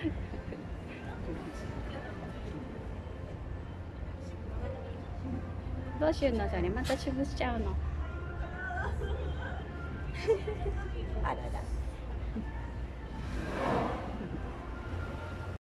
どうしようのそれ、また潰しちゃうの。あらら。